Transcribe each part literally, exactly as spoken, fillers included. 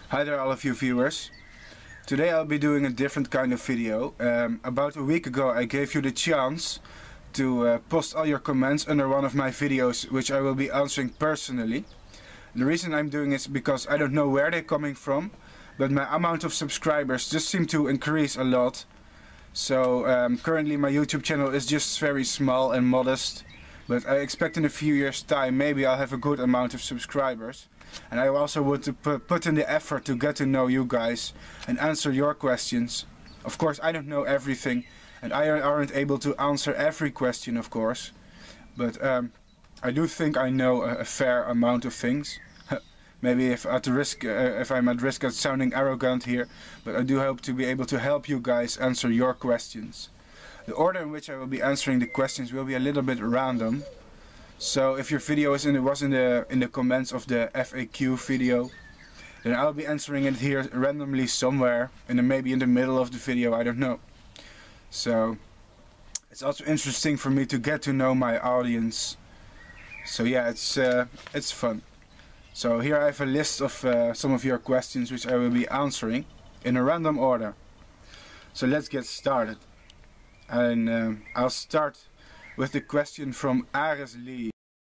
Hi there all of you viewers. Today I'll be doing a different kind of video. Um, about a week ago I gave you the chance to uh, post all your comments under one of my videos, which I will be answering personally. The reason I'm doing it is because I don't know where they're coming from, but my amount of subscribers just seem to increase a lot. So um, currently my YouTube channel is just very small and modest, but I expect in a few years time maybe I'll have a good amount of subscribers. And I also want to put in the effort to get to know you guys and answer your questions. Of course I don't know everything and I aren't able to answer every question, of course, but um, I do think I know a, a fair amount of things. Maybe if at risk, uh, if I'm at risk of sounding arrogant here, but I do hope to be able to help you guys answer your questions. The order in which I will be answering the questions will be a little bit random. So if your video is in the, was in the in the comments of the F A Q video, then I'll be answering it here randomly somewhere, and then maybe in the middle of the video, I don't know. So it's also interesting for me to get to know my audience. So yeah, it's uh, it's fun. So here I have a list of uh, some of your questions which I will be answering in a random order. So let's get started. And um, I'll start with the question from Ares Lee.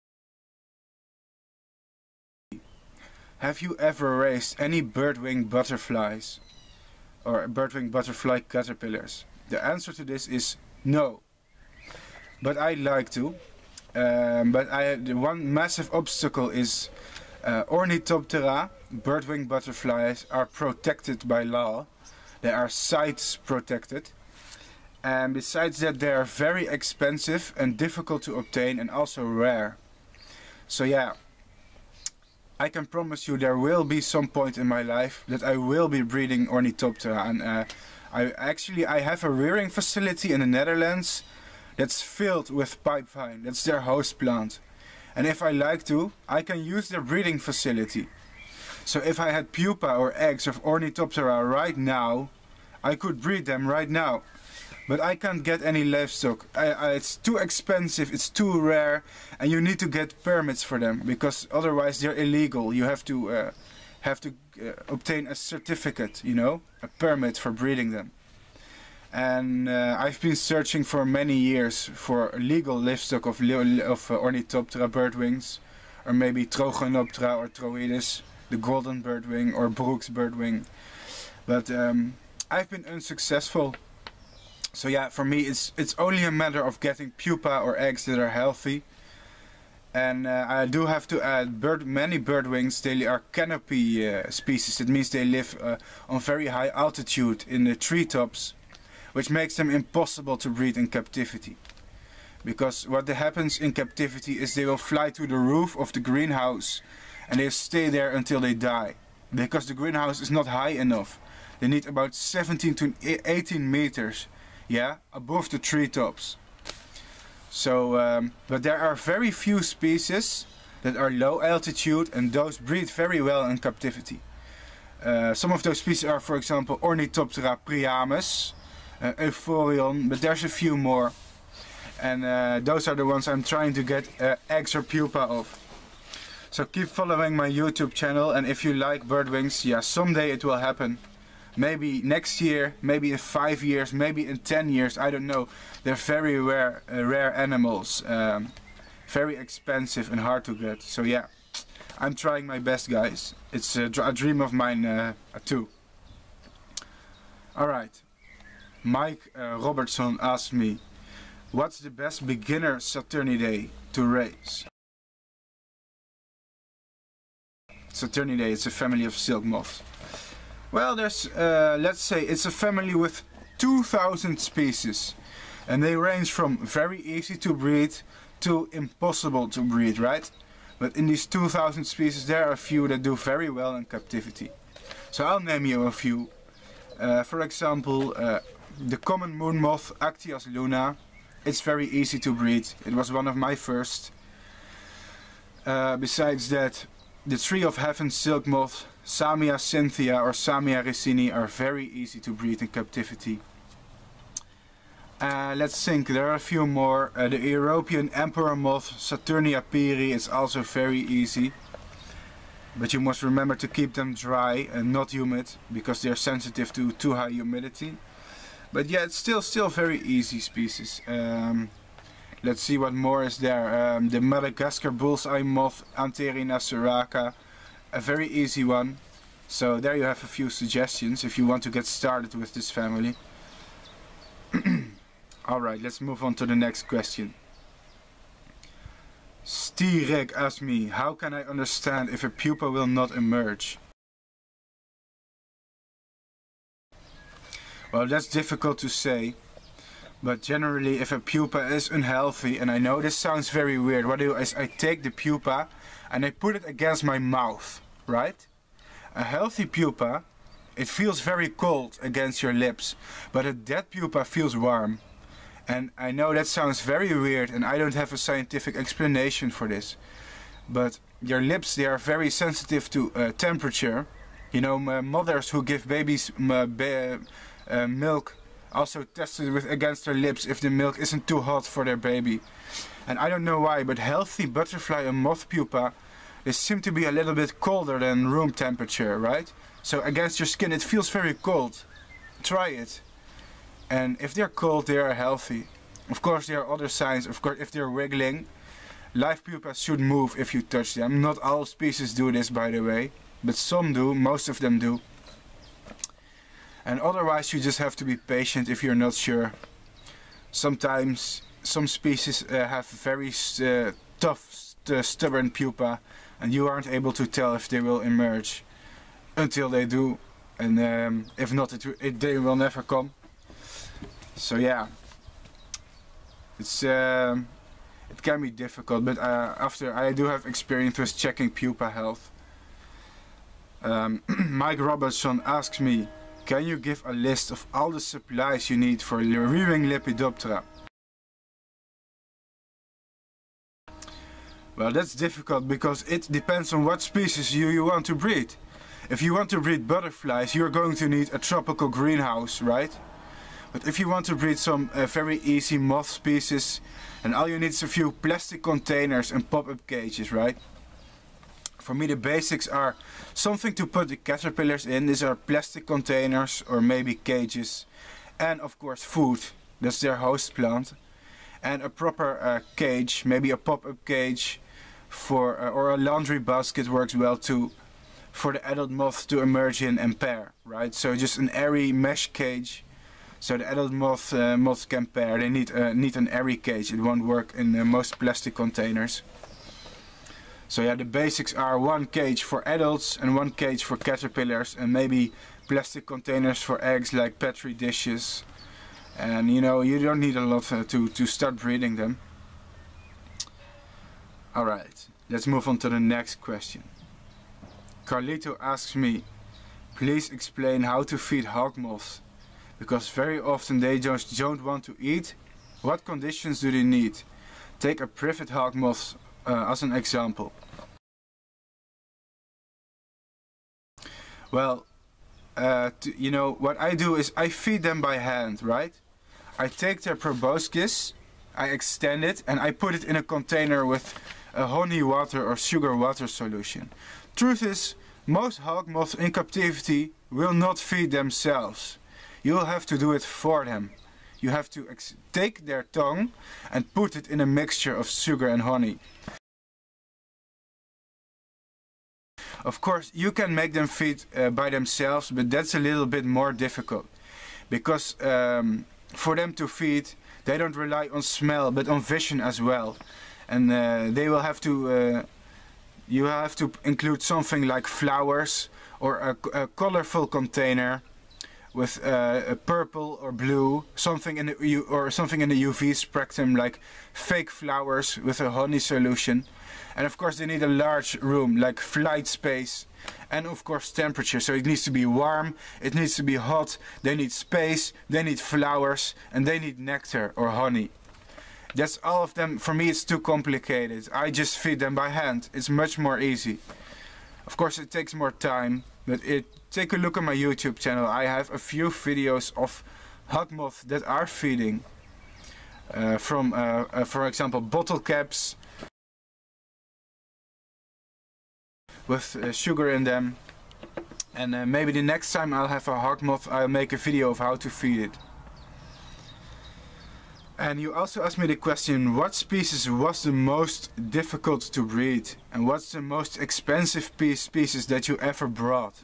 Have you ever raised any birdwing butterflies or birdwing butterfly caterpillars? The answer to this is no. But I'd like to. Um, but I, the one massive obstacle is uh, Ornithoptera, birdwing butterflies, are protected by law. They are CITES protected. And besides that, they are very expensive and difficult to obtain and also rare. So yeah, I can promise you there will be some point in my life that I will be breeding Ornithoptera. And uh, I actually I have a rearing facility in the Netherlands that's filled with pipevine. That's their host plant. And if I like to, I can use their breeding facility. So if I had pupa or eggs of Ornithoptera right now, I could breed them right now. But I can't get any livestock. I, I, it's too expensive, it's too rare, and you need to get permits for them because otherwise they're illegal. You have to uh, have to uh, obtain a certificate, you know, a permit for breeding them. And uh, I've been searching for many years for legal livestock of, of uh, Ornithoptera birdwings, or maybe Trogonoptera or Troides, the golden birdwing, or Brooks birdwing. But um, I've been unsuccessful. So yeah, for me it's it's only a matter of getting pupa or eggs that are healthy. And uh, I do have to add, bird, many birdwings, they are canopy uh, species. It means they live uh, on very high altitude in the treetops, which makes them impossible to breed in captivity. Because what happens in captivity is they will fly to the roof of the greenhouse and they stay there until they die. Because the greenhouse is not high enough. They need about seventeen to eighteen meters. Yeah, above the treetops. So, um, but there are very few species that are low altitude and those breed very well in captivity. Uh, some of those species are, for example, Ornithoptera priamus, uh, Euphorion, but there's a few more. And uh, those are the ones I'm trying to get uh, eggs or pupa of. So keep following my YouTube channel, and if you like birdwings, yeah, someday it will happen. Maybe next year, maybe in five years, maybe in ten years, I don't know. They're very rare, uh, rare animals, um, very expensive and hard to get. So yeah, I'm trying my best, guys. It's a, a dream of mine uh, too. Alright, Mike uh, Robertson asked me, what's the best beginner Saturniidae to raise? Saturniidae, it's a family of silk moths. Well, there's, uh, let's say, it's a family with two thousand species. And they range from very easy to breed to impossible to breed, right? But in these two thousand species, there are a few that do very well in captivity. So I'll name you a few. Uh, for example, uh, the common moon moth, Actias luna. It's very easy to breed. It was one of my first. Uh, besides that, the tree of heaven silk moth, Samia cynthia or Samia ricini, are very easy to breed in captivity. Uh, let's think, there are a few more. Uh, the European emperor moth, Saturnia piri, is also very easy. but you must remember to keep them dry and not humid, because they're sensitive to too high humidity. But yeah, it's still still very easy species. Um, let's see what more is there. Um, the Madagascar bullseye moth, Antherinus suraca, a very easy one. So there you have a few suggestions if you want to get started with this family. Alright, let's move on to the next question. Stirek asks me, how can I understand if a pupa will not emerge? Well, that's difficult to say, but generally if a pupa is unhealthy, and I know this sounds very weird, what I do is I take the pupa and I put it against my mouth, right? A healthy pupa, it feels very cold against your lips, but a dead pupa feels warm. And I know that sounds very weird, and I don't have a scientific explanation for this. But your lips, they are very sensitive to uh, temperature. You know, mothers who give babies uh, ba uh, milk also test it with against their lips if the milk isn't too hot for their baby. And I don't know why, but healthy butterfly and moth pupa, they seem to be a little bit colder than room temperature, right? So against your skin it feels very cold. Try it. And if they're cold, they are healthy. Of course, there are other signs. Of course, if they're wiggling, live pupas should move if you touch them. Not all species do this, by the way, but some do. Most of them do. And otherwise, you just have to be patient if you're not sure. Sometimes some species uh, have very uh, tough, st stubborn pupa, and you aren't able to tell if they will emerge until they do. And um, if not, it, it, they will never come. So yeah, it's uh, it can be difficult, but uh, after I do have experience with checking pupa health. Um, Mike Robertson asks me, can you give a list of all the supplies you need for rearing Lepidoptera? Well, that's difficult because it depends on what species you, you want to breed. If you want to breed butterflies, you're going to need a tropical greenhouse, right? But if you want to breed some uh, very easy moth species, then all you need is a few plastic containers and pop-up cages, right? For me the basics are something to put the caterpillars in. These are plastic containers or maybe cages. And of course food, that's their host plant. And a proper uh, cage, maybe a pop-up cage for, uh, or a laundry basket works well too, for the adult moth to emerge in and pair, right? So just an airy mesh cage. So the adult moth uh, moth can pair. They need uh, need an airy cage. It won't work in uh, most plastic containers. So yeah, the basics are one cage for adults and one cage for caterpillars, and maybe plastic containers for eggs like petri dishes. And you know, you don't need a lot uh, to to start breeding them. All right, let's move on to the next question. Carlito asks me, please explain how to feed hawk moths, because very often they just don't want to eat. What conditions do they need? Take a privet hawk moth uh, as an example. Well, uh, to, you know, what I do is I feed them by hand, right? I take their proboscis, I extend it, and I put it in a container with a honey water or sugar water solution. Truth is, most hawk moths in captivity will not feed themselves. You'll have to do it for them. You have to ex take their tongue and put it in a mixture of sugar and honey. Of course, you can make them feed uh, by themselves, but that's a little bit more difficult. Because um, for them to feed, they don't rely on smell, but on vision as well. And uh, they will have to, uh, you have to include something like flowers or a, a colorful container with uh, a purple or blue, something in the U or something in the U V spectrum, like fake flowers with a honey solution. And of course they need a large room, like flight space, and of course temperature. So it needs to be warm, it needs to be hot, they need space, they need flowers, and they need nectar or honey. That's all of them. For me it's too complicated. I just feed them by hand. It's much more easy. Of course it takes more time, but it take a look at my YouTube channel. I have a few videos of hawk moths that are feeding. Uh, from, uh, uh, for example, bottle caps, with uh, sugar in them. And uh, maybe the next time I'll have a hawk moth, I'll make a video of how to feed it. And you also asked me the question, what species was the most difficult to breed? And what's the most expensive piece species that you ever brought?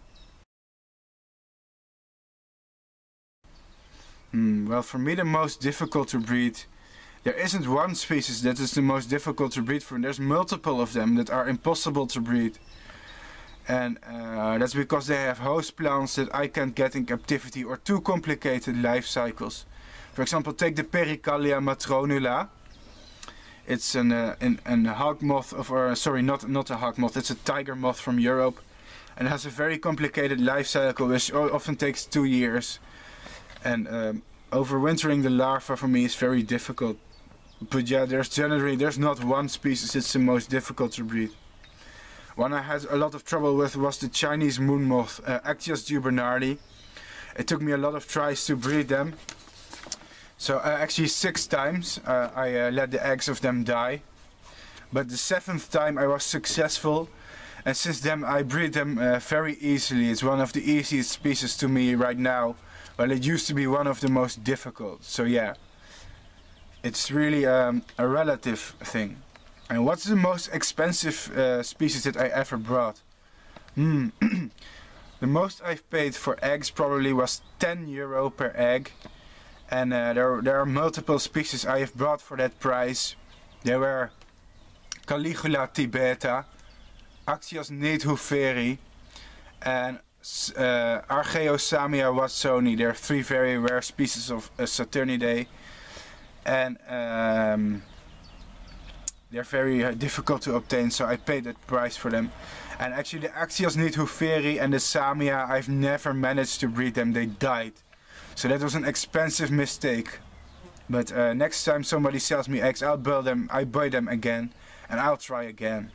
Hmm, well, for me the most difficult to breed, there isn't one species that is the most difficult to breed for. There's multiple of them that are impossible to breed. And uh, that's because they have host plants that I can't get in captivity or too complicated life cycles. For example, take the Pericallia matronula. It's an, uh, an, an hawk moth, of, or sorry, not, not a hawk moth, it's a tiger moth from Europe. And it has a very complicated life cycle which often takes two years. And um, overwintering the larva for me is very difficult. But yeah, there's generally, there's not one species that's the most difficult to breed. One I had a lot of trouble with was the Chinese moon moth, uh, Actias dubernardi. It took me a lot of tries to breed them. So uh, actually six times uh, I uh, let the eggs of them die. But the seventh time I was successful. And since then I breed them uh, very easily. It's one of the easiest species to me right now. Well, it used to be one of the most difficult. So yeah, it's really um, a relative thing. And what's the most expensive uh, species that I ever brought? Hmm. The most I've paid for eggs probably was ten euro per egg. And uh, there, there are multiple species I have brought for that price. There were Caligula tibeta, Actias needhooferi, and uh, Archaeosamia watsoni. There are three very rare species of uh, Saturniidae. And um, they're very uh, difficult to obtain, so I paid that price for them. And actually the Actias needhooferi and the Samia, I've never managed to breed them, they died. So that was an expensive mistake. But uh, next time somebody sells me eggs, I'll buy them, I buy them again, and I'll try again.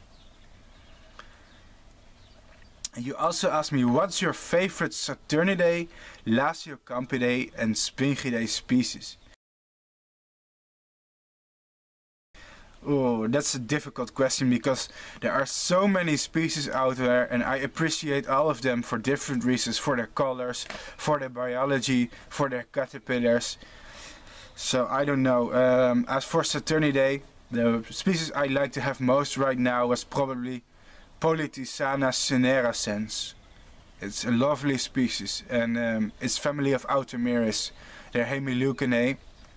And you also asked me, what's your favorite Saturniidae, Lasiocampidae and Sphingidae species? Oh, that's a difficult question because there are so many species out there and I appreciate all of them for different reasons, for their colors, for their biology, for their caterpillars. So I don't know. Um, as for Saturniidae, the species I like to have most right now was probably Polytisana cinerascens. It's a lovely species and um, it's family of Automeris. They're Hemileucinae.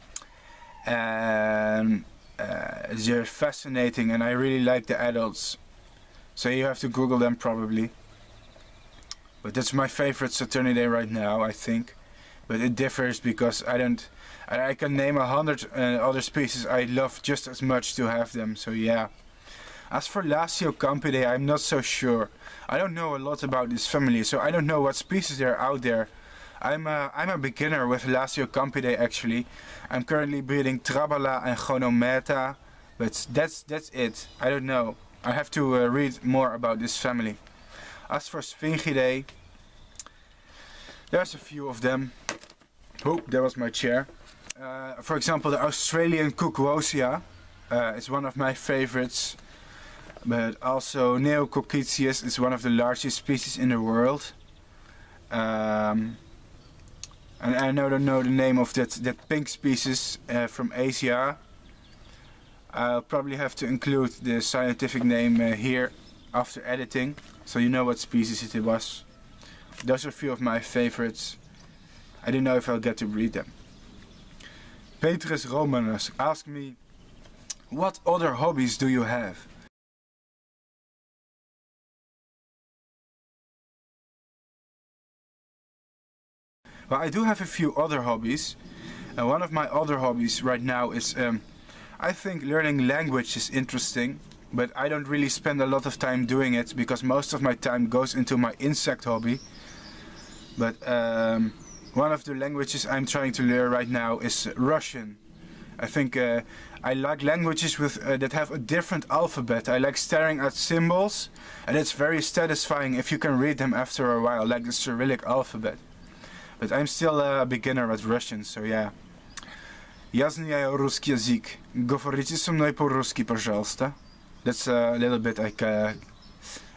And Uh, they're fascinating and I really like the adults. So you have to Google them probably. But that's my favorite Saturniidae right now, I think. But it differs because I don't... I, I can name a hundred uh, other species I love just as much to have them, so yeah. As for Lasiocampidae, I'm not so sure. I don't know a lot about this family, so I don't know what species there are out there. I'm a, I'm a beginner with Lasiocampidae actually. I'm currently breeding Trabala and Gonometa, but that's that's it. I don't know. I have to uh, read more about this family. As for Sphingidae, there's a few of them. Oh, there was my chair. Uh, for example, the Australian Cucwosia uh, is one of my favorites. But also Neococytius is one of the largest species in the world. Um, And I don't know the name of that, that pink species uh, from Asia. I'll probably have to include the scientific name uh, here after editing, so you know what species it was. Those are a few of my favorites. I don't know if I'll get to breed them. Petrus Romanus asked me, what other hobbies do you have? Well, I do have a few other hobbies. And one of my other hobbies right now is, um, I think learning language is interesting, but I don't really spend a lot of time doing it because most of my time goes into my insect hobby. But um, one of the languages I'm trying to learn right now is Russian. I think uh, I like languages with uh, that have a different alphabet. I like staring at symbols, and it's very satisfying if you can read them after a while, like the Cyrillic alphabet. But I'm still a beginner at Russian, so yeah. Я знаю русский язык. Говорите со мной по-русски, пожалуйста. That's a little bit like uh,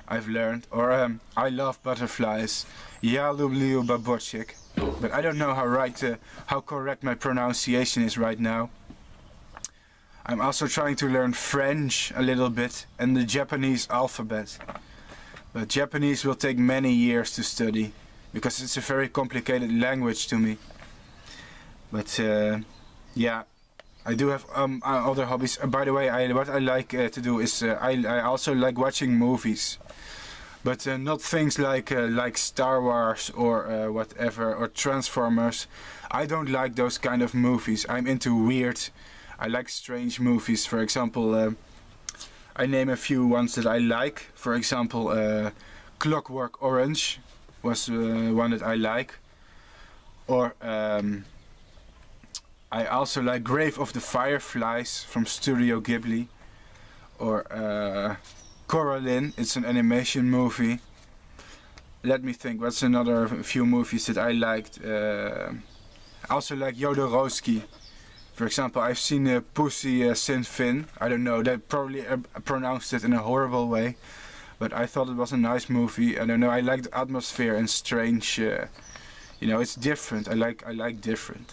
I've learned. Or um, I love butterflies. Ja lubię babочек. But I don't know how right, uh, how correct my pronunciation is right now. I'm also trying to learn French a little bit and the Japanese alphabet. But Japanese will take many years to study because it's a very complicated language to me. But uh, yeah, I do have um, other hobbies. Uh, by the way, I, what I like uh, to do is uh, I, I also like watching movies. But uh, not things like uh, like Star Wars or uh, whatever, or Transformers. I don't like those kind of movies. I'm into weird, I like strange movies. For example, uh, I name a few ones that I like. For example, uh, Clockwork Orange was uh, one that I like. Or um, I also like Grave of the Fireflies from Studio Ghibli. Or uh, Coraline, it's an animation movie. Let me think, what's another few movies that I liked? Uh, I also like Jodorowsky. For example, I've seen uh, Pussy uh, Saint Fin. I don't know, they probably uh, pronounced it in a horrible way. But I thought it was a nice movie. I don't know, I like the atmosphere and strange. Uh, you know, it's different. I like, I like different.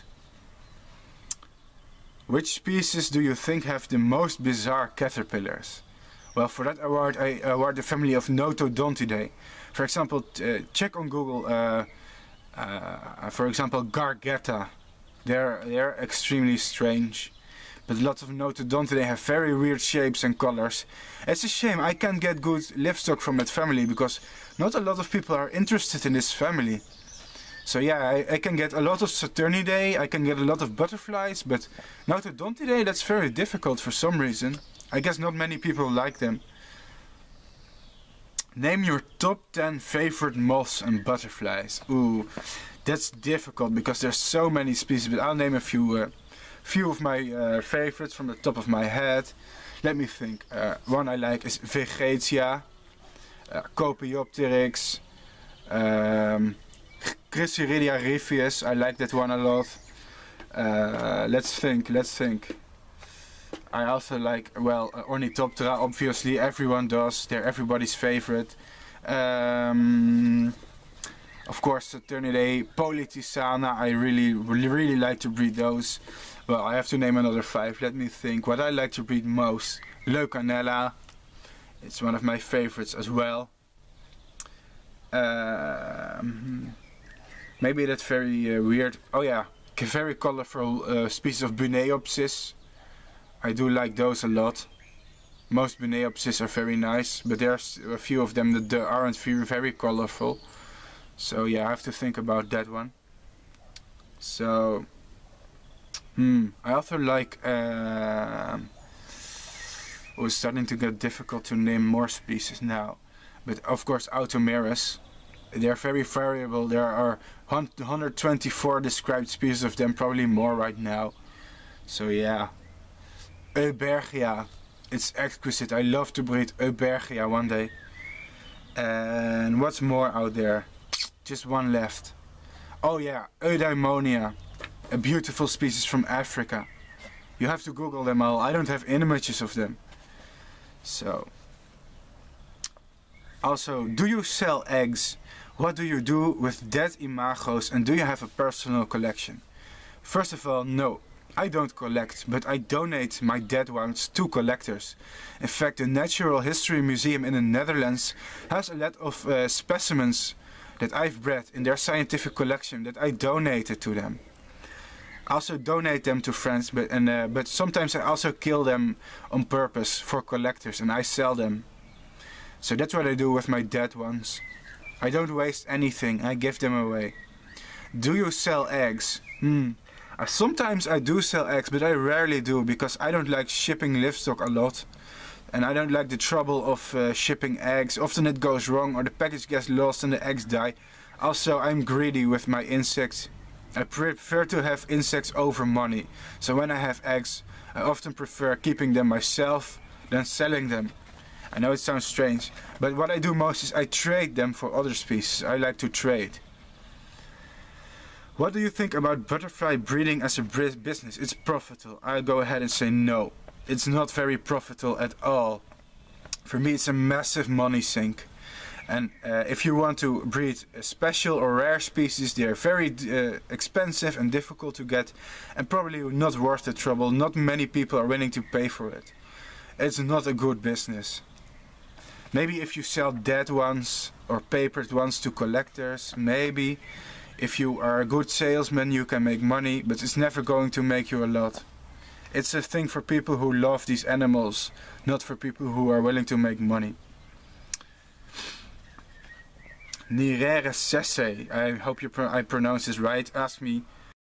Which species do you think have the most bizarre caterpillars? Well, for that award, I award the family of Notodontidae. For example, uh, check on Google, uh, uh, for example, Gargetta. They're, they're extremely strange. But lots of Notodontidae have very weird shapes and colors. It's a shame I can't get good livestock from that family, because not a lot of people are interested in this family. So yeah, I, I can get a lot of Saturnidae, I can get a lot of butterflies, but Notodontidae, that's very difficult for some reason. I guess not many people like them. Name your top ten favorite moths and butterflies. Ooh, that's difficult because there's so many species, but I'll name a few uh, few of my uh, favorites from the top of my head. Let me think. Uh, one I like is Vegetia, uh, Copiopteryx, um, Chrysiridia ripheus. I like that one a lot. Uh, let's think, let's think. I also like, well, uh, Ornithoptera, obviously, everyone does. They're everybody's favorite. Um, of course, Saturnidae, Polytisana, I really, really, really like to breed those. Well, I have to name another five. Let me think. What I like to breed most. Leucanella. It's one of my favorites as well. Um, maybe that's very uh, weird. Oh yeah, very colorful uh, species of Buneopsis. I do like those a lot. Most Buneopsis are very nice, but there's a few of them that aren't very, very colorful. So yeah, I have to think about that one. So, hmm, I also like, uh, oh, it's starting to get difficult to name more species now. But of course, Automeris. They're very variable. There are one hundred twenty-four described species of them, probably more right now. So yeah. Eubergia. It's exquisite. I love to breed Eubergia one day. And what's more out there? Just one left. Oh yeah, Eudaimonia. A beautiful species from Africa. You have to Google them all. I don't have images of them. So. Also, do you sell eggs? What do you do with dead imagos, and do you have a personal collection? First of all, no. I don't collect, but I donate my dead ones to collectors. In fact, the Natural History Museum in the Netherlands has a lot of uh, specimens that I've bred in their scientific collection that I donated to them. I also donate them to friends, but, and, uh, but sometimes I also kill them on purpose for collectors and I sell them. So that's what I do with my dead ones. I don't waste anything, I give them away. Do you sell eggs? Hmm. Uh, sometimes I do sell eggs, but I rarely do because I don't like shipping livestock a lot. And I don't like the trouble of uh, shipping eggs. Often it goes wrong or the package gets lost and the eggs die. Also, I'm greedy with my insects. I prefer to have insects over money. So when I have eggs, I often prefer keeping them myself than selling them. I know it sounds strange, but what I do most is I trade them for other species. I like to trade. What do you think about butterfly breeding as a business? It's profitable. I'll go ahead and say no. It's not very profitable at all. For me, it's a massive money sink. And uh, if you want to breed a special or rare species, they are very uh, expensive and difficult to get, and probably not worth the trouble. Not many people are willing to pay for it. It's not a good business. Maybe if you sell dead ones or papered ones to collectors, maybe if you are a good salesman you can make money, but it's never going to make you a lot. It's a thing for people who love these animals, not for people who are willing to make money. Nirere Sese, I hope you pro I pronounce this right, asked me,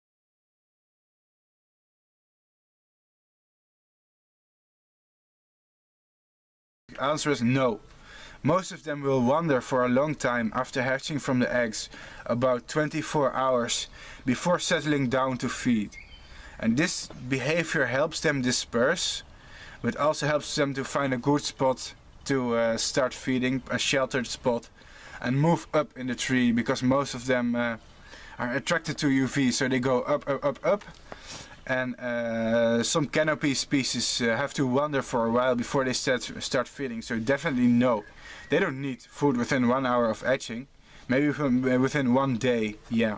the answer is no. Most of them will wander for a long time after hatching from the eggs, about twenty-four hours before settling down to feed. And this behavior helps them disperse, but also helps them to find a good spot to uh, start feeding, a sheltered spot, and move up in the tree, because most of them uh, are attracted to U V, so they go up, up, up, up. And uh, some canopy species uh, have to wander for a while before they start, start feeding, so definitely no. They don't need food within one hour of hatching, maybe within, within one day, yeah.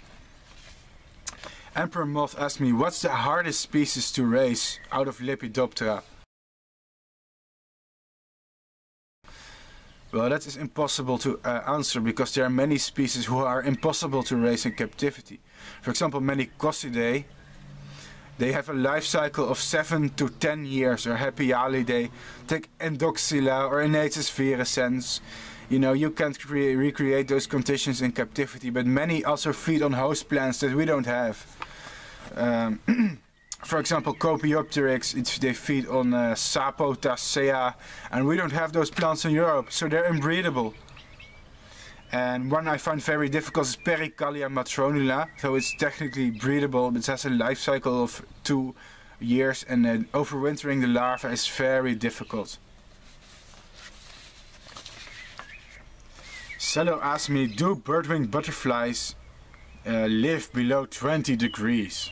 Emperor Moth asked me, what's the hardest species to raise out of Lepidoptera? Well, that is impossible to uh, answer, because there are many species who are impossible to raise in captivity. For example, many Coccidae, they have a life cycle of seven to ten years, or Hepialidae, take Endoxyla or Enaetus virescens. You know, you can't recreate those conditions in captivity, but many also feed on host plants that we don't have. Um, for example, Copiopteryx, it's, they feed on uh, Sapotacea, and we don't have those plants in Europe, so they're inbreedable. And one I find very difficult is Pericallia matronula, so it's technically breedable, but it has a life cycle of two years, and uh, overwintering the larva is very difficult. Cello asked me, do birdwing butterflies uh, live below twenty degrees?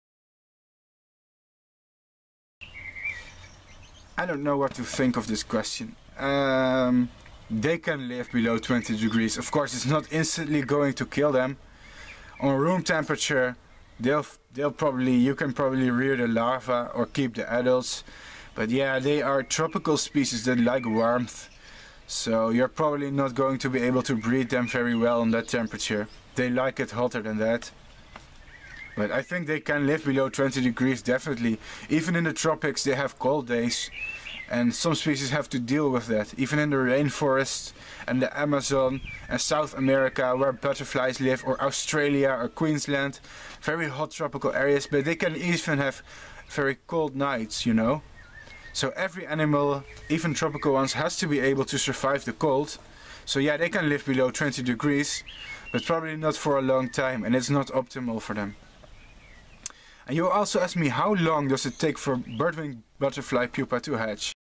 I don't know what to think of this question. Um, they can live below twenty degrees. Of course, it's not instantly going to kill them. On room temperature, they'll they'll probably you can probably rear the larvae or keep the adults. But yeah, they are tropical species that like warmth. So you're probably not going to be able to breed them very well on that temperature. They like it hotter than that. But I think they can live below twenty degrees, definitely. Even in the tropics they have cold days. And some species have to deal with that. Even in the rainforest and the Amazon and South America, where butterflies live, or Australia or Queensland. Very hot tropical areas, but they can even have very cold nights, you know. So every animal, even tropical ones, has to be able to survive the cold. So yeah, they can live below twenty degrees, but probably not for a long time, and it's not optimal for them. And you also asked me, how long does it take for birdwing butterfly pupa to hatch?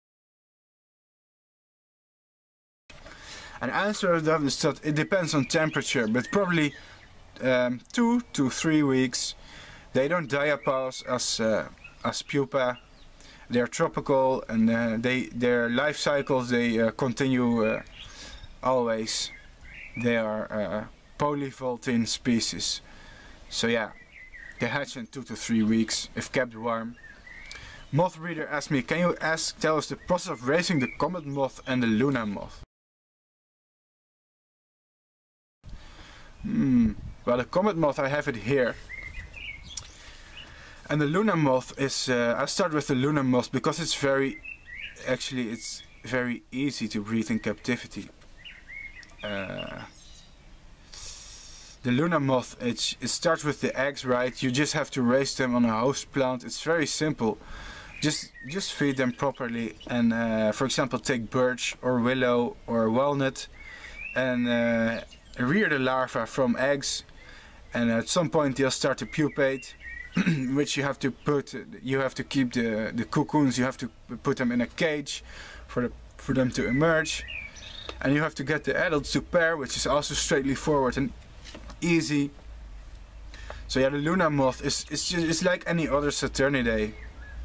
An answer to that is that it depends on temperature, but probably um, two to three weeks. They don't diapause as uh, as pupa. They're tropical, and uh, they their life cycles they uh, continue uh, always. They are uh, polyvoltine species, so yeah, they hatch in two to three weeks if kept warm. Moth Breeder asked me, can you ask tell us the process of raising the comet moth and the Luna moth? Hmm. Well, the comet moth, I have it here. And the Luna moth is, uh, I start with the Luna moth because it's very, actually it's very easy to breed in captivity. Uh, the Luna moth, it, it starts with the eggs, right? You just have to raise them on a host plant. It's very simple. Just, just feed them properly, and uh, for example take birch or willow or walnut and uh, rear the larvae from eggs, and at some point they'll start to pupate, which you have to put, you have to keep the, the cocoons, you have to put them in a cage for, the, for them to emerge, and you have to get the adults to pair, which is also straightforward and easy. So yeah, the Luna moth is, is just, it's like any other Saturniidae.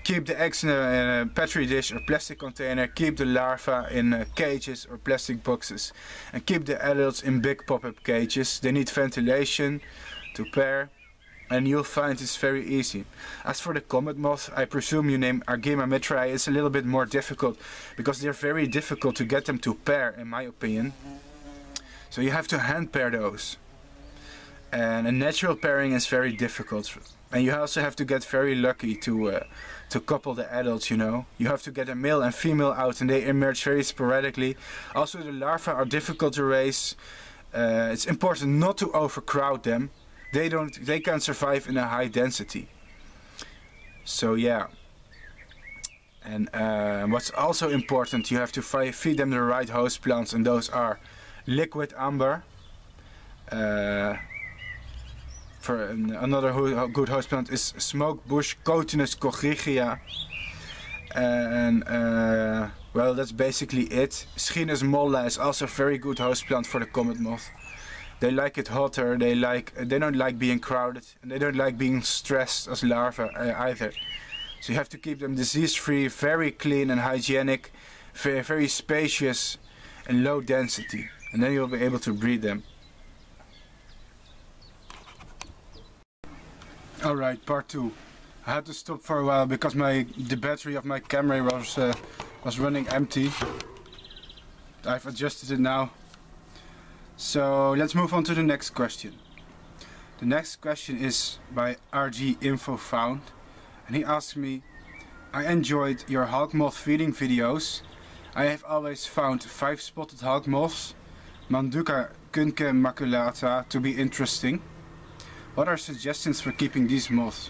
keep the eggs in a, in a petri dish or plastic container, keep the larvae in uh, cages or plastic boxes, and keep the adults in big pop-up cages. They need ventilation to pair, and you'll find it's very easy. As for the comet moth, I presume you name Argema mitrae, it's a little bit more difficult because they're very difficult to get them to pair, in my opinion. So you have to hand pair those. And a natural pairing is very difficult. And you also have to get very lucky to uh, to couple the adults, you know. You have to get a male and female out and they emerge very sporadically. Also the larvae are difficult to raise. Uh, it's important not to overcrowd them. They don't they can survive in a high density. So yeah. And uh, what's also important, you have to feed them the right host plants, and those are liquid amber. Uh, For an, another ho good host plant is smoke bush Cotinus cogrigia, and uh, well, that's basically it. Schinus molla is also a very good host plant for the comet moth. They like it hotter. They like they don't like being crowded, and they don't like being stressed as larvae uh, either. So you have to keep them disease-free, very clean and hygienic, very, very spacious, and low density, and then you'll be able to breed them. Alright, part two. I had to stop for a while because my the battery of my camera was uh, was running empty. I've adjusted it now. So let's move on to the next question. The next question is by R G Info Found, and he asked me, I enjoyed your hawk moth feeding videos. I have always found five spotted hawk moths, Manduca kunke maculata, to be interesting. What are suggestions for keeping these moths?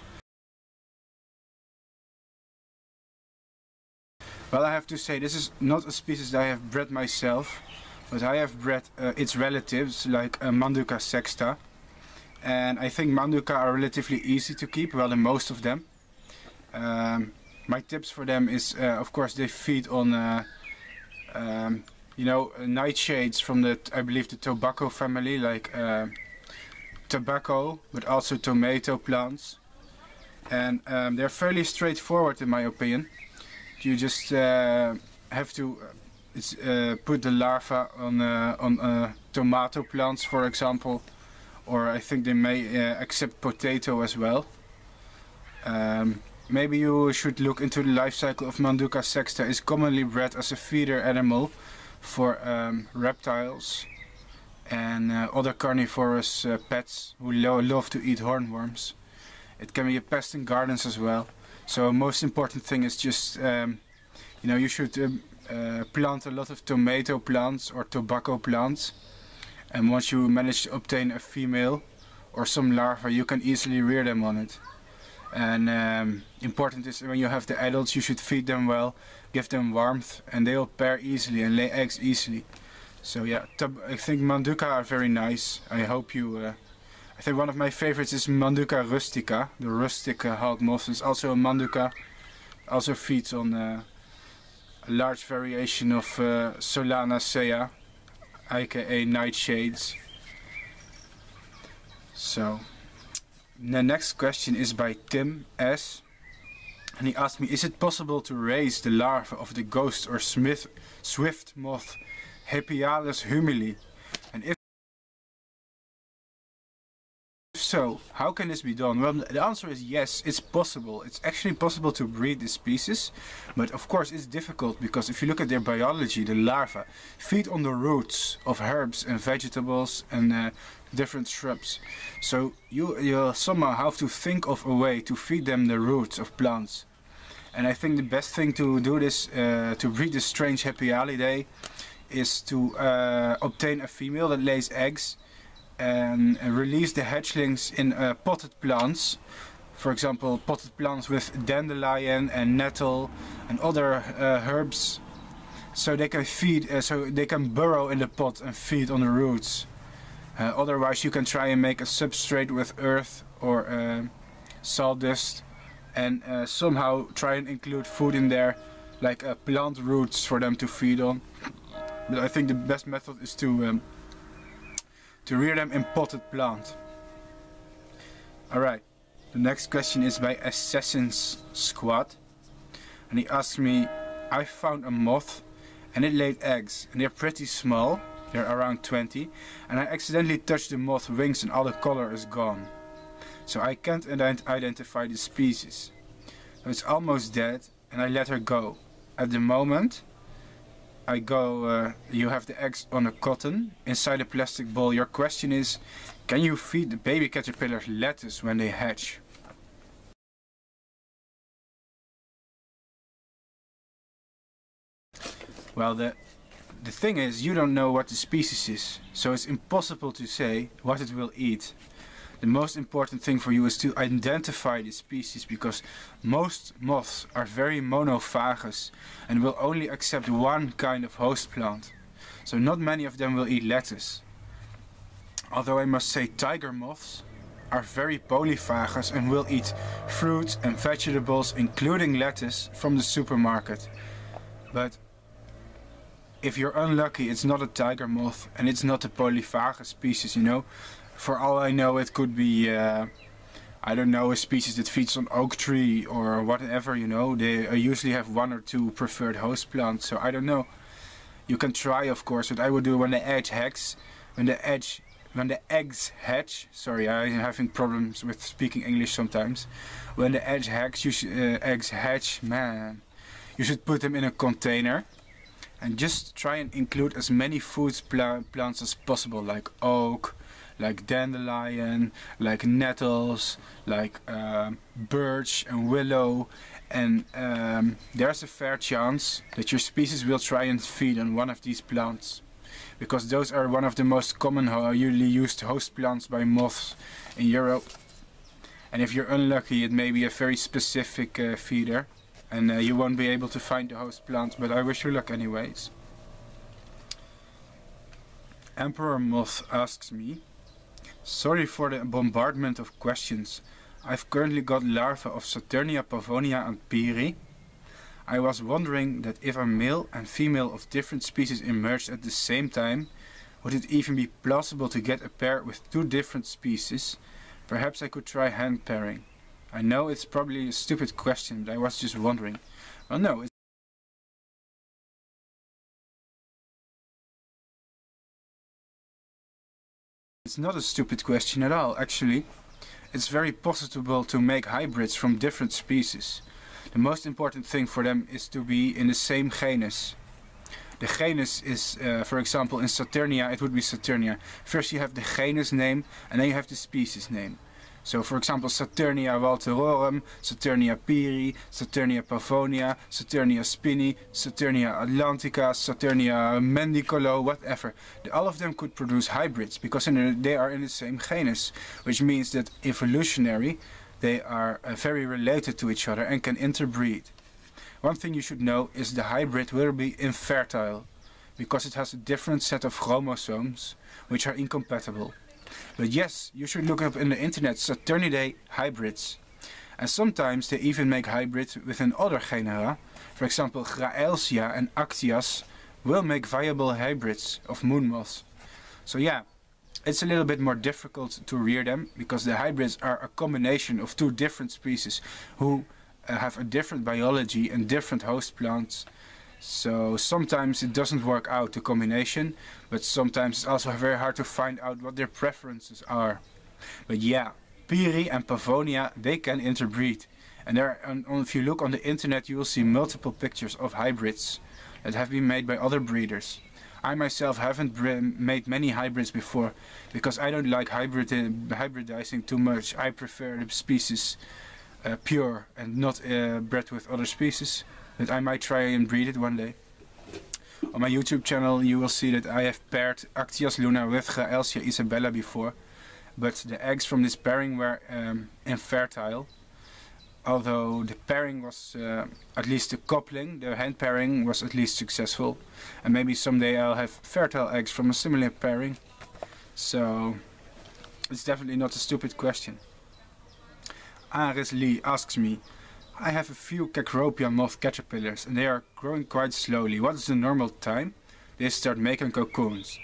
Well, I have to say, this is not a species that I have bred myself, but I have bred uh, its relatives, like uh, Manduca sexta. And I think Manduca are relatively easy to keep, well, than most of them. Um, my tips for them is, uh, of course, they feed on, uh, um, you know, uh, nightshades from the, I believe, the tobacco family, like uh, tobacco, but also tomato plants. And um, they're fairly straightforward, in my opinion. You just uh, have to it's, uh, put the larvae on uh, on uh, tomato plants, for example, or I think they may uh, accept potato as well. Um, maybe you should look into the life cycle of Manduca sexta. It's commonly bred as a feeder animal for um, reptiles and uh, other carnivorous uh, pets who lo love to eat hornworms. It can be a pest in gardens as well. So most important thing is just, um, you know, you should um, uh, plant a lot of tomato plants or tobacco plants. And once you manage to obtain a female or some larvae, you can easily rear them on it. And um, important is when you have the adults, you should feed them well, give them warmth, and they'll pair easily and lay eggs easily. So yeah, I think Manduca are very nice. I hope you... Uh, I think one of my favorites is Manduca rustica, the rustic uh, hawk moth. It's also a Manduca, also feeds on uh, a large variation of uh, Solanacea, aka nightshades. So, the next question is by Tim S. And he asked me, is it possible to raise the larva of the ghost or smith, swift moth Hepialus humili? And if so, how can this be done? Well, the answer is yes, it's possible. It's actually possible to breed this species, but of course it's difficult because if you look at their biology, the larvae feed on the roots of herbs and vegetables and uh, different shrubs. So you you somehow have to think of a way to feed them the roots of plants. And I think the best thing to do this, uh, to breed this strange Hepialidae, is to uh, obtain a female that lays eggs and release the hatchlings in uh, potted plants. For example, potted plants with dandelion and nettle and other uh, herbs, so they can feed, uh, so they can burrow in the pot and feed on the roots. Uh, otherwise, you can try and make a substrate with earth or uh, sawdust, and uh, somehow try and include food in there, like uh, plant roots for them to feed on. But I think the best method is to um, to rear them in potted plant. Alright, the next question is by Assassin's Squad. and he asked me, I found a moth and it laid eggs, and they're pretty small, they're around twenty, and I accidentally touched the moth's wings and all the color is gone. So I can't ident identify the species. So it's almost dead, and I let her go. At the moment, I go, uh, you have the eggs on a cotton, inside a plastic bowl. Your question is, can you feed the baby caterpillars lettuce when they hatch? Well, the, the thing is, you don't know what the species is, so it's impossible to say what it will eat. The most important thing for you is to identify the species, because most moths are very monophagous and will only accept one kind of host plant. So not many of them will eat lettuce. Although I must say tiger moths are very polyphagous and will eat fruits and vegetables, including lettuce, from the supermarket. But if you're unlucky, it's not a tiger moth and it's not a polyphagous species, you know. For all I know, it could be, uh, I don't know, a species that feeds on oak tree or whatever, you know. They uh, usually have one or two preferred host plants, so I don't know. You can try, of course, what I would do when the egg hatches, when the edge, when the eggs hatch. Sorry, I'm having problems with speaking English sometimes. When the eggs hatch, you sh uh, eggs hatch, man, you should put them in a container. And just try and include as many food pla plants as possible, like oak, like dandelion, like nettles, like uh, birch and willow. And um, there's a fair chance that your species will try and feed on one of these plants, because those are one of the most common, uh, usually used host plants by moths in Europe. And if you're unlucky, it may be a very specific uh, feeder, and uh, you won't be able to find the host plant, but I wish you luck anyways. Emperor Moth asks me, sorry for the bombardment of questions. I've currently got larvae of Saturnia pavonia and Piri. I was wondering that if a male and female of different species emerged at the same time, would it even be plausible to get a pair with two different species? Perhaps I could try hand pairing. I know it's probably a stupid question, but I was just wondering. Well, no, it's It's not a stupid question at all, actually. It's very possible to make hybrids from different species. The most important thing for them is to be in the same genus. The genus is, uh, for example, in Saturnia, it would be Saturnia. First you have the genus name, and then you have the species name. So, for example, Saturnia walterorum, Saturnia piri, Saturnia pavonia, Saturnia spini, Saturnia atlantica, Saturnia mendicolo, whatever. All of them could produce hybrids because in, they are in the same genus, which means that evolutionary, they are uh, very related to each other and can interbreed. One thing you should know is the hybrid will be infertile because it has a different set of chromosomes which are incompatible. But yes, you should look up in the internet Saturnidae hybrids. And sometimes they even make hybrids within other genera. For example, Graelsia and Actias will make viable hybrids of moon moths. So yeah, it's a little bit more difficult to rear them because the hybrids are a combination of two different species who uh, have a different biology and different host plants. So sometimes it doesn't work out, the combination, but sometimes it's also very hard to find out what their preferences are. But yeah, Piri and Pavonia, they can interbreed. And there, and if you look on the internet, you will see multiple pictures of hybrids that have been made by other breeders. I myself haven't made many hybrids before, because I don't like hybrid hybridizing too much. I prefer the species uh, pure and not uh, bred with other species. But I might try and breed it one day. On my YouTube channel you will see that I have paired Actias luna with Graelsia isabella before, but the eggs from this pairing were um, infertile. Although the pairing was, uh, at least the coupling, the hand pairing was at least successful. And maybe someday I'll have fertile eggs from a similar pairing. So it's definitely not a stupid question. Aris Lee asks me, I have a few Cecropia moth caterpillars and they are growing quite slowly. What is the normal time they start making cocoons?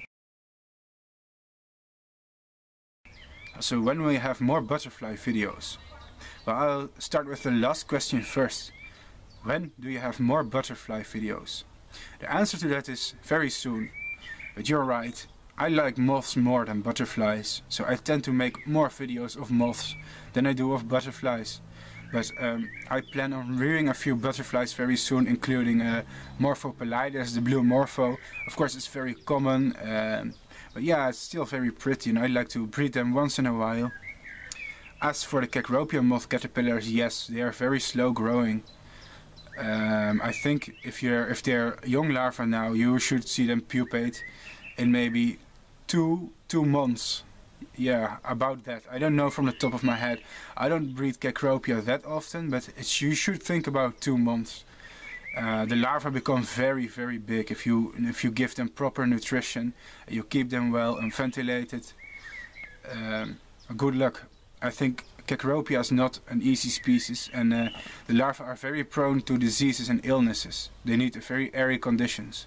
So when will we have more butterfly videos? Well, I'll start with the last question first. When do you have more butterfly videos? The answer to that is very soon. But you're right, I like moths more than butterflies, so I tend to make more videos of moths than I do of butterflies. But um, I plan on rearing a few butterflies very soon, including uh, Morpho pallidus, the blue Morpho. Of course it's very common, um, but yeah, it's still very pretty and I like to breed them once in a while. As for the Cecropia moth caterpillars, yes, they are very slow growing. Um, I think if you're if they're young larvae now, you should see them pupate in maybe two two months. Yeah, about that. I don't know from the top of my head. I don't breed Cecropia that often, but it's, you should think about two months. Uh, the larvae become very very big if you if you give them proper nutrition, you keep them well and ventilated. Um, good luck. I think Cecropia is not an easy species, and uh, the larvae are very prone to diseases and illnesses. They need very airy conditions.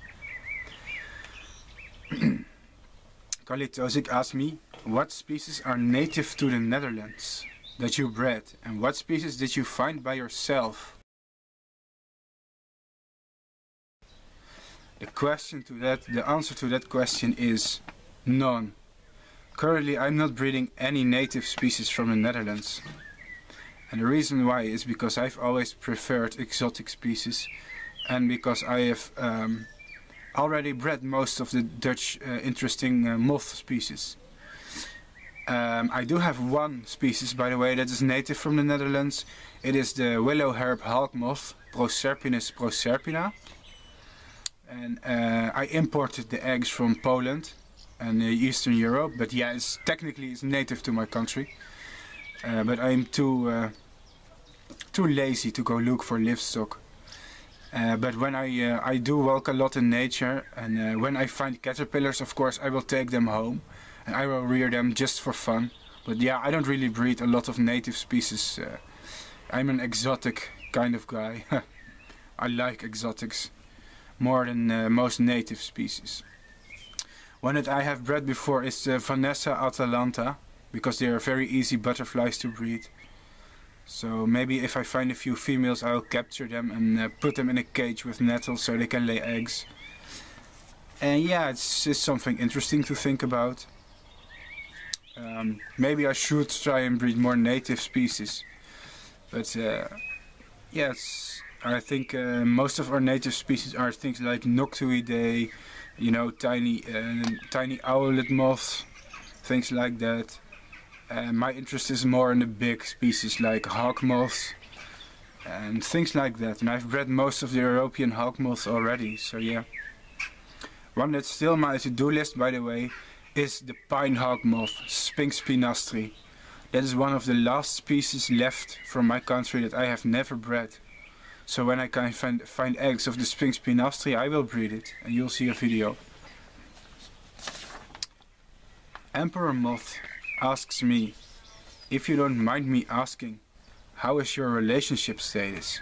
Carlitozik asked me, what species are native to the Netherlands that you bred, and what species did you find by yourself? The question to that, the answer to that question is none. Currently I'm not breeding any native species from the Netherlands. And the reason why is because I've always preferred exotic species, and because I have um, already bred most of the Dutch uh, interesting uh, moth species. Um, I do have one species, by the way, that is native from the Netherlands. It is the willow herb hawk moth, Proserpinus proserpina. And uh, I imported the eggs from Poland and uh, Eastern Europe, but yeah, it's technically it's native to my country. Uh, but I'm too uh, too lazy to go look for livestock. Uh, but when I uh, I do walk a lot in nature, and uh, when I find caterpillars, of course I will take them home and I will rear them just for fun. But yeah, I don't really breed a lot of native species. Uh, I'm an exotic kind of guy. I like exotics more than uh, most native species. One that I have bred before is uh, Vanessa atalanta, because they are very easy butterflies to breed. So maybe if I find a few females, I'll capture them and uh, put them in a cage with nettles so they can lay eggs. And yeah, it's just something interesting to think about. Um, maybe I should try and breed more native species. But uh, yes, I think uh, most of our native species are things like Noctuidae, you know, tiny, uh, tiny owlet moths, things like that. Uh, my interest is more in the big species like hawk moths and things like that. And I've bred most of the European hawk moths already, so yeah. One that's still my to-do list, by the way, is the pine hawk moth, Sphinx pinastri. That is one of the last species left from my country that I have never bred. So when I can find, find eggs of the Sphinx pinastri, I will breed it, and you'll see a video. Emperor Moth asks me, if you don't mind me asking, how is your relationship status?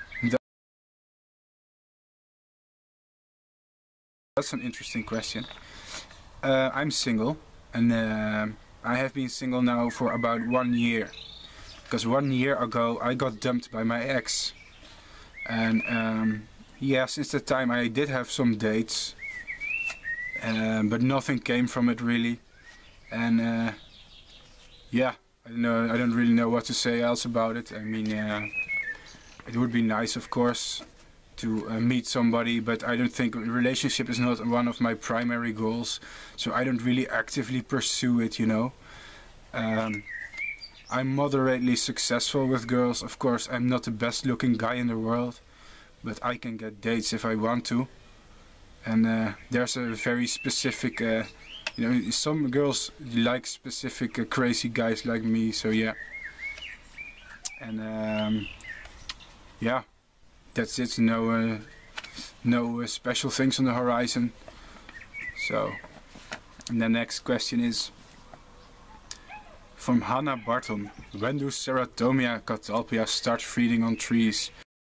That's an interesting question. Uh, I'm single, and uh, I have been single now for about one year. Because one year ago I got dumped by my ex. And um, yeah, since that time I did have some dates, um, but nothing came from it really. And uh, yeah, I don't know, I don't really know what to say else about it. I mean, uh, it would be nice, of course, to uh, meet somebody, but I don't think a relationship is not one of my primary goals, so I don't really actively pursue it, you know. Um, I'm moderately successful with girls. Of course, I'm not the best looking guy in the world, but I can get dates if I want to. And uh, there's a very specific, uh, you know, some girls like specific uh, crazy guys like me, so yeah. And um, yeah, that's it. No, uh, no uh, special things on the horizon. So, and the next question is from Hannah Barton. When do Ceratomia catalpia start feeding on trees?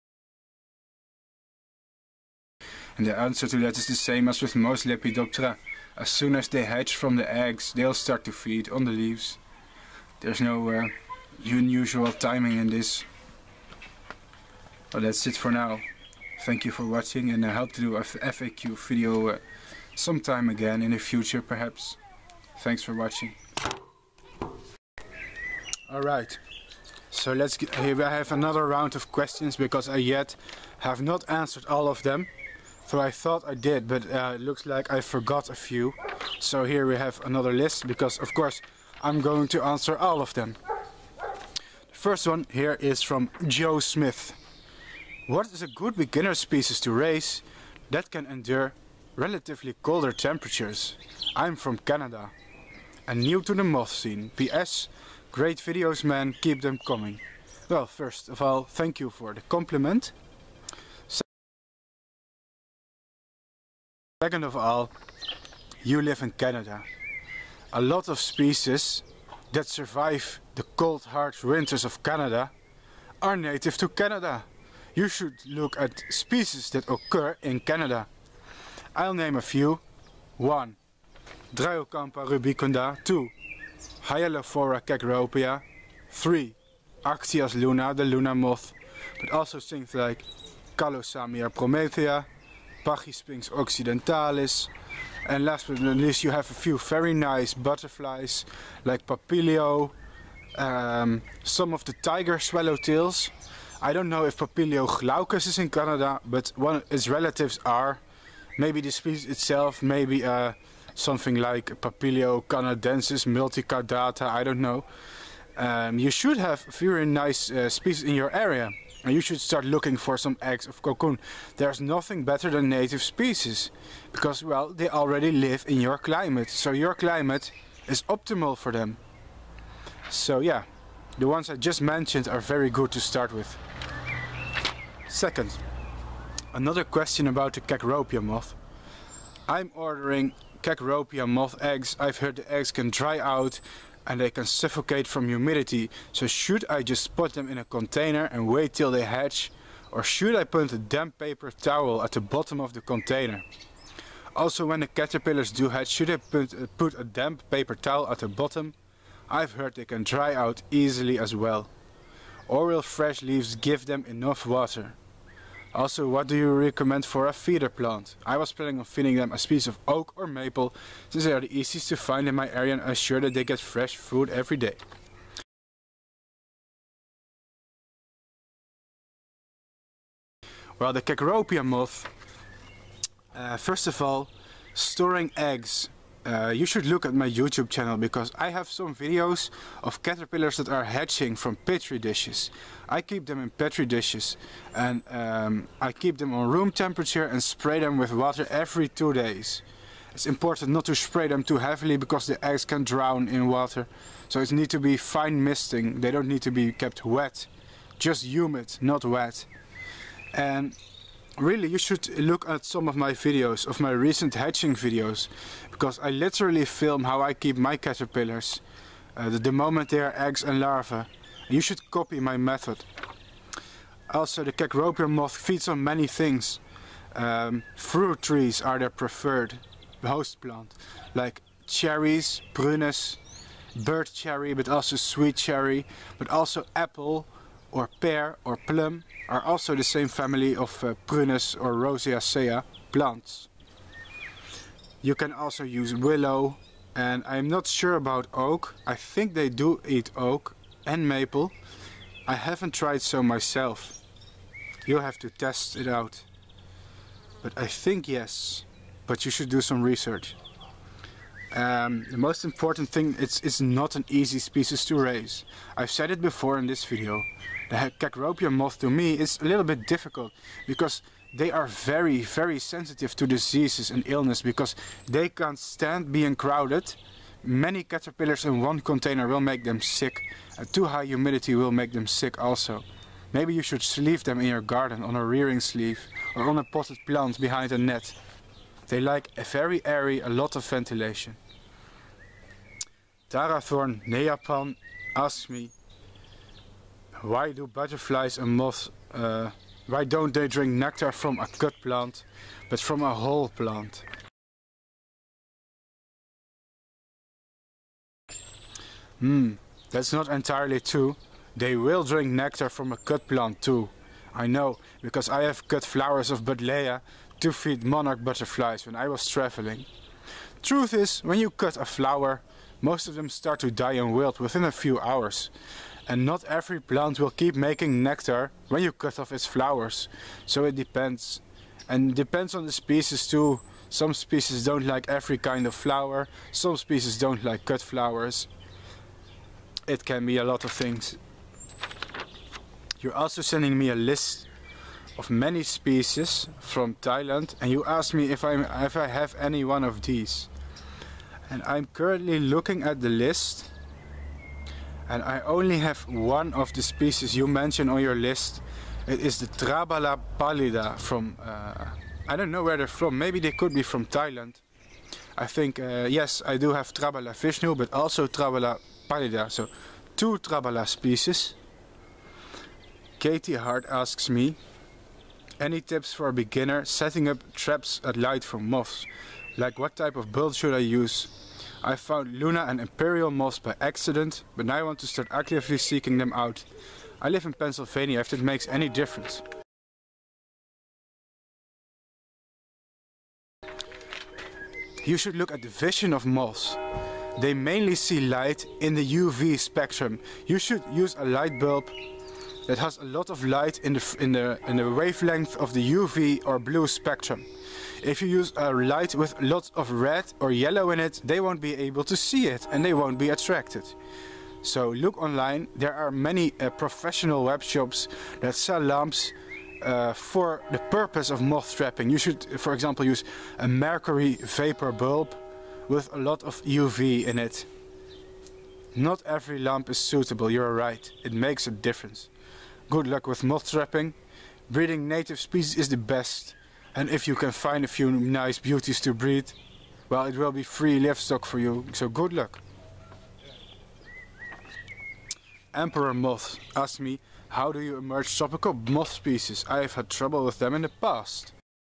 And the answer to that is the same as with most Lepidoptera. As soon as they hatch from the eggs, they'll start to feed on the leaves. There's no uh, unusual timing in this. Well, that's it for now. thank you for watching, and I hope to do a F A Q video uh, sometime again in the future perhaps. Thanks for watching. Alright, so let's get, here I have another round of questions because I yet have not answered all of them. So I thought I did, but uh, it looks like I forgot a few. So here we have another list because of course I'm going to answer all of them. The first one here is from Joe Smith. What is a good beginner species to raise that can endure relatively colder temperatures? I'm from Canada and new to the moth scene. P S. Great videos, man, keep them coming. Well, first of all, thank you for the compliment. Second of all, you live in Canada. A lot of species that survive the cold, harsh winters of Canada are native to Canada. You should look at species that occur in Canada. I'll name a few. one. Dryocampa rubiconda. two. Hyalophora cecropia. three. Axias luna, the luna moth, but also things like Calosamia promethea, Pachysphinx occidentalis, and last but not least you have a few very nice butterflies like Papilio, um, some of the tiger swallowtails. I don't know if Papilio glaucus is in Canada, but one of its relatives are. Maybe the species itself, maybe uh, something like Papilio canadensis multicaudata, I don't know. Um, you should have very nice uh, species in your area. And you should start looking for some eggs of cocoon. There's nothing better than native species. Because, well, they already live in your climate. So your climate is optimal for them. So yeah, the ones I just mentioned are very good to start with. Second, another question about the Cecropia moth. I'm ordering Cecropia moth eggs. I've heard the eggs can dry out and they can suffocate from humidity. So should I just put them in a container and wait till they hatch, or should I put a damp paper towel at the bottom of the container? Also, when the caterpillars do hatch, should I put, uh, put a damp paper towel at the bottom? I've heard they can dry out easily as well. Or will fresh leaves give them enough water? Also, what do you recommend for a feeder plant? I was planning on feeding them a species of oak or maple, since they are the easiest to find in my area and assure that they get fresh food every day. Well, the Cecropia moth, uh, first of all, storing eggs. Uh, you should look at my YouTube channel because I have some videos of caterpillars that are hatching from petri dishes. I keep them in petri dishes and um, I keep them on room temperature and spray them with water every two days. It's important not to spray them too heavily because the eggs can drown in water. So it needs to be fine misting. They don't need to be kept wet, just humid, not wet. And really, you should look at some of my videos, of my recent hatching videos, because I literally film how I keep my caterpillars uh, the, the moment they are eggs and larvae. You should copy my method. Also, the Cecropia moth feeds on many things. Um, fruit trees are their preferred host plant, like cherries, prunes, bird cherry, but also sweet cherry, but also apple or pear or plum are also the same family of uh, prunes or rosaceae plants. You can also use willow, and I'm not sure about oak. I think they do eat oak and maple. I haven't tried so myself. You'll have to test it out. But I think yes, but you should do some research. Um, the most important thing, it's, it's not an easy species to raise. I've said it before in this video. The Cecropia moth to me is a little bit difficult because they are very, very sensitive to diseases and illness because they can't stand being crowded. Many caterpillars in one container will make them sick, and too high humidity will make them sick also. Maybe you should sleeve them in your garden on a rearing sleeve or on a potted plant behind a net. They like a very airy, a lot of ventilation. Tarathorn Neapan asks me, why do butterflies and moths, uh, why don't they drink nectar from a cut plant, but from a whole plant? Hmm, that's not entirely true. They will drink nectar from a cut plant too. I know, because I have cut flowers of Buddleia to feed monarch butterflies when I was traveling. Truth is, when you cut a flower, most of them start to die and wilt within a few hours. And not every plant will keep making nectar when you cut off its flowers. So it depends. And it depends on the species too. Some species don't like every kind of flower. Some species don't like cut flowers. It can be a lot of things. You're also sending me a list of many species from Thailand, and you asked me if I if I have any one of these. And I'm currently looking at the list, and I only have one of the species you mentioned on your list. It is the Trabala pallida from, uh, I don't know where they're from, maybe they could be from Thailand. I think, uh, yes, I do have Trabala vishnu, but also Trabala pallida, so two Trabala species. Katie Hart asks me, any tips for a beginner setting up traps at light for moths? Like what type of bulb should I use? I found Luna and Imperial moths by accident, but now I want to start actively seeking them out. I live in Pennsylvania, if that makes any difference. You should look at the vision of moths. They mainly see light in the U V spectrum. You should use a light bulb that has a lot of light in the, in the, in the wavelength of the U V or blue spectrum. If you use a light with lots of red or yellow in it, they won't be able to see it and they won't be attracted. So look online, there are many uh, professional web shops that sell lamps uh, for the purpose of moth trapping. You should, for example, use a mercury vapor bulb with a lot of U V in it. Not every lamp is suitable, you're right, it makes a difference. Good luck with moth trapping. Breeding native species is the best, and if you can find a few nice beauties to breed, well, it will be free livestock for you, so good luck. Emperor moth asked me, how do you emerge tropical moth species? I have had trouble with them in the past.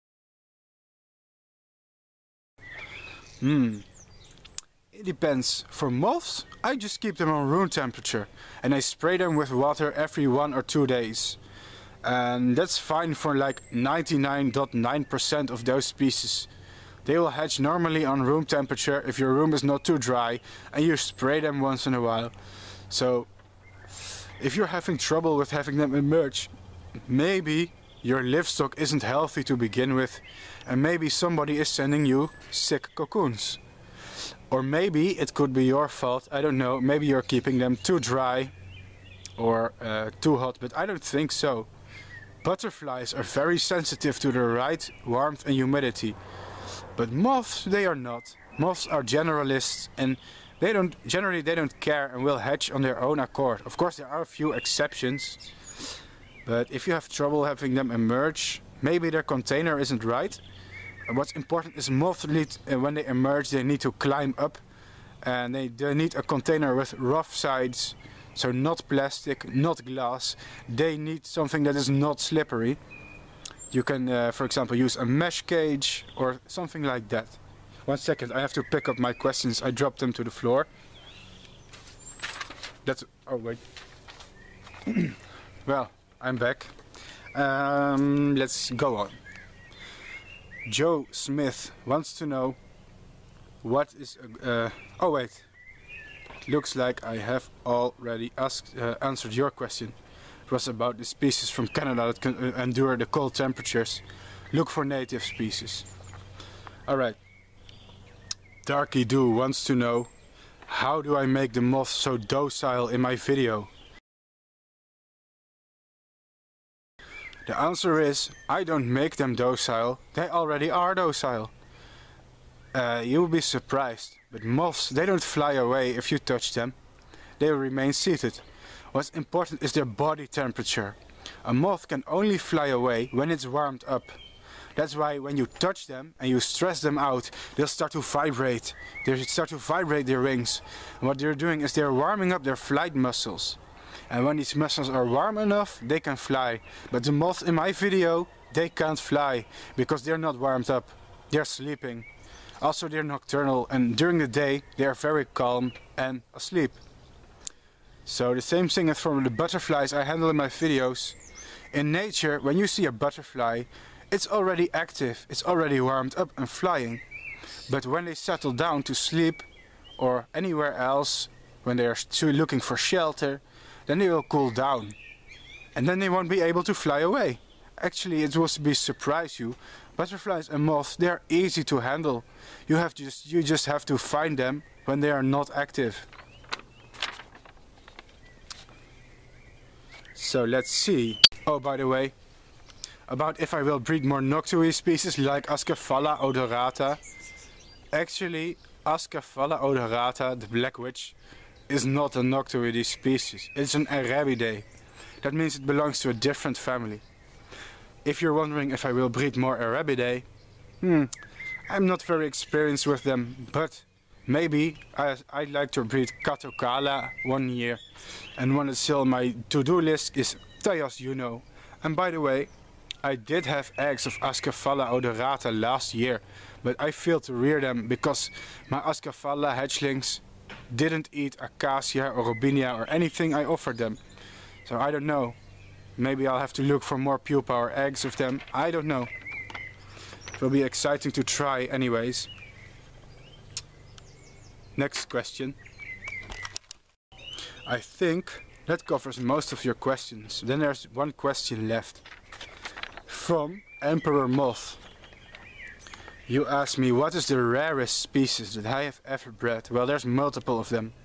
Hmm. It depends. For moths, I just keep them on room temperature and I spray them with water every one or two days. And that's fine for like ninety-nine point nine percent of those species. They will hatch normally on room temperature if your room is not too dry and you spray them once in a while. So if you're having trouble with having them emerge, maybe your livestock isn't healthy to begin with and maybe somebody is sending you sick cocoons. Or maybe it could be your fault, I don't know, maybe you're keeping them too dry or uh, too hot, but I don't think so. Butterflies are very sensitive to the right warmth and humidity, but moths, they are not. Moths are generalists and they don't generally they don't care and will hatch on their own accord. Of course there are a few exceptions, but if you have trouble having them emerge, maybe their container isn't right. What's important is moths need, uh, when they emerge, they need to climb up, and they, they need a container with rough sides, so not plastic, not glass. They need something that is not slippery. You can, uh, for example, use a mesh cage or something like that. One second, I have to pick up my questions. I dropped them to the floor. That's, oh wait. Well, I'm back. Um, let's go on. Joe Smith wants to know what is uh, uh, oh wait, it looks like I have already asked uh, answered your question. It was about the species from Canada that can uh, endure the cold temperatures. Look for native species. Alright, Darky Doo wants to know, how do I make the moths so docile in my video? The answer is, I don't make them docile, they already are docile. Uh, you'll be surprised, but moths, they don't fly away if you touch them. They will remain seated. What's important is their body temperature. A moth can only fly away when it's warmed up. That's why when you touch them and you stress them out, they'll start to vibrate. They start to vibrate their wings. And what they're doing is they're warming up their flight muscles. And when these muscles are warm enough, they can fly. But the moths in my video, they can't fly because they're not warmed up. They're sleeping. Also, they're nocturnal, and during the day they are very calm and asleep. So the same thing as for the butterflies I handle in my videos. In nature, when you see a butterfly, it's already active, it's already warmed up and flying. But when they settle down to sleep or anywhere else, when they are looking for shelter, then they will cool down. And then they won't be able to fly away. Actually, it will be surprise you. Butterflies and moths, they are easy to handle. You have just you just have to find them when they are not active. So let's see. Oh, by the way, about if I will breed more noctuid species like Ascaphalla odorata. Actually, Ascaphalla odorata, the black witch, is not a noctuid species. It's an Arabidae. That means it belongs to a different family. If you're wondering if I will breed more Arabidae, hmm, I'm not very experienced with them, but maybe I, I'd like to breed Catocala one year. And one that's still on my to-do list is Thayas Juno. And by the way, I did have eggs of Ascaphalla odorata last year, but I failed to rear them because my Ascaphalla hatchlings didn't eat acacia or robinia or anything I offered them. So I don't know. Maybe I'll have to look for more pupa or eggs of them. I don't know. It will be exciting to try anyways. Next question. I think that covers most of your questions. Then there's one question left. From Emperor Moth. You asked me what is the rarest species that I have ever bred. Well, there's multiple of them.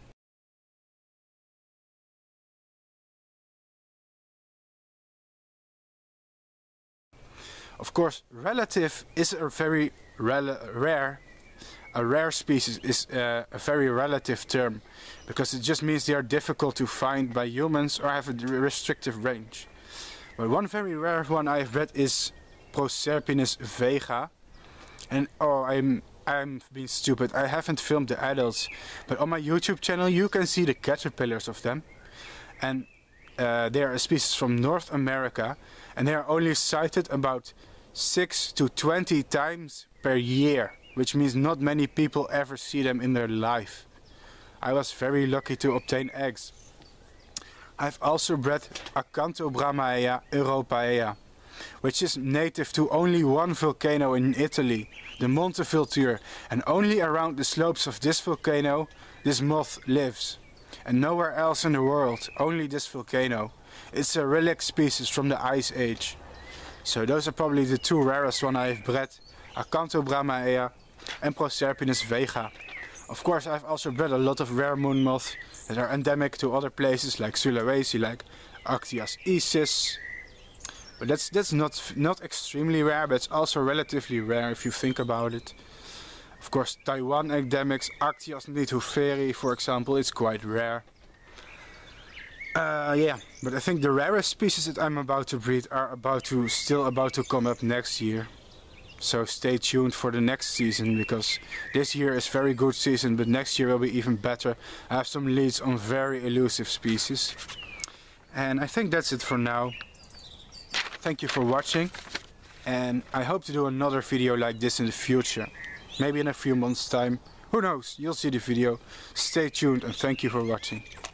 Of course, relative is a very rare. A rare species is uh, a very relative term, because it just means they are difficult to find by humans or have a restrictive range. But one very rare one I have bred is Proserpinus vega. And oh, I'm I'm being stupid. I haven't filmed the adults, but on my YouTube channel you can see the caterpillars of them. And uh, they are a species from North America, and they are only sighted about six to twenty times per year, which means not many people ever see them in their life. I was very lucky to obtain eggs. I've also bred Acanthobrammaea europaea, which is native to only one volcano in Italy, the Monte Vulture, and only around the slopes of this volcano this moth lives. And nowhere else in the world, only this volcano. It's a relic species from the Ice Age. So those are probably the two rarest ones I've bred, Acanthobrammaea and Proserpinus vega. Of course, I've also bred a lot of rare moon moths that are endemic to other places like Sulawesi, like Actias isis. But that's that's not not extremely rare, but it's also relatively rare if you think about it. Of course, Taiwan endemics, Actias nithuferi, for example, it's quite rare. Uh, yeah, but I think the rarest species that I'm about to breed are about to still about to come up next year. So stay tuned for the next season, because this year is very good season, but next year will be even better. I have some leads on very elusive species. And I think that's it for now. Thank you for watching, and I hope to do another video like this in the future. Maybe in a few months time. Who knows? You'll see the video. Stay tuned and thank you for watching.